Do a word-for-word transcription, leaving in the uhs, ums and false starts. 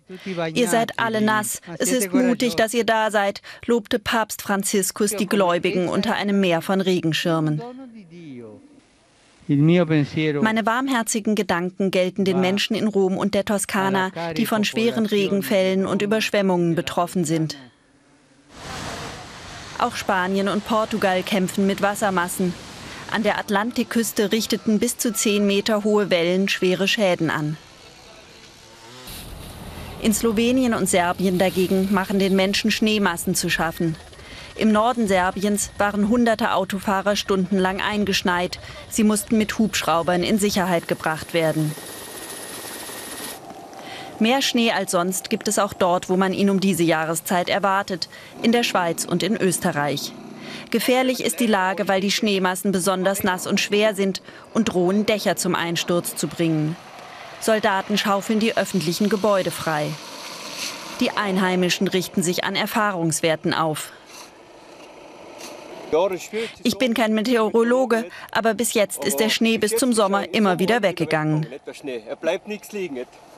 Ihr seid alle nass. Es ist mutig, dass ihr da seid, lobte Papst Franziskus die Gläubigen unter einem Meer von Regenschirmen. Meine warmherzigen Gedanken gelten den Menschen in Rom und der Toskana, die von schweren Regenfällen und Überschwemmungen betroffen sind. Auch Spanien und Portugal kämpfen mit Wassermassen. An der Atlantikküste richteten bis zu zehn Meter hohe Wellen schwere Schäden an. In Slowenien und Serbien dagegen machen den Menschen Schneemassen zu schaffen. Im Norden Serbiens waren hunderte Autofahrer stundenlang eingeschneit. Sie mussten mit Hubschraubern in Sicherheit gebracht werden. Mehr Schnee als sonst gibt es auch dort, wo man ihn um diese Jahreszeit erwartet, in der Schweiz und in Österreich. Gefährlich ist die Lage, weil die Schneemassen besonders nass und schwer sind und drohen, Dächer zum Einsturz zu bringen. Soldaten schaufeln die öffentlichen Gebäude frei. Die Einheimischen richten sich an Erfahrungswerten auf. Ich bin kein Meteorologe, aber bis jetzt ist der Schnee bis zum Sommer immer wieder weggegangen. Er bleibt nichts liegen.